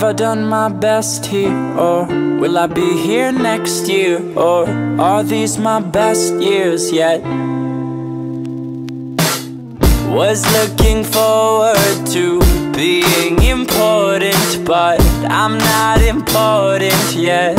I done my best here? Or will I be here next year? Or are these my best years yet? Was looking forward to being important, but I'm not important yet.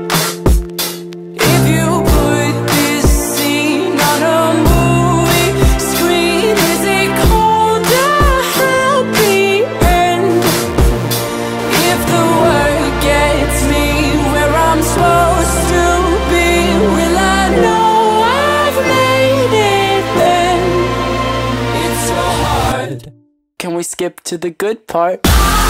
If you put this scene on a movie screen, is it called a happy end? If the world gets me where I'm supposed to be, will I know I've made it then? It's so hard. Can we skip to the good part?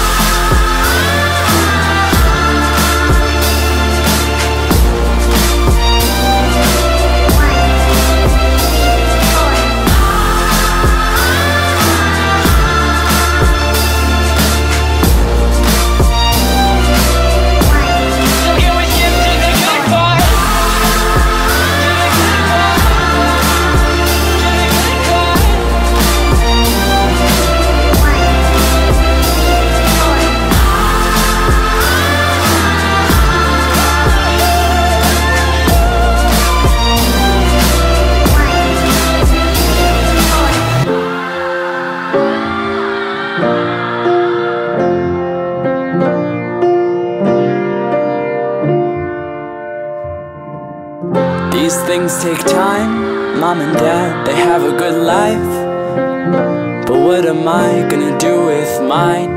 These things take time, mom and dad, they have a good life. But what am I gonna do with mine?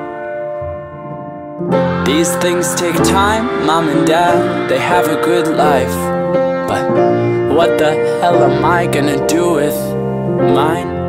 These things take time, mom and dad, they have a good life. But what the hell am I gonna do with mine?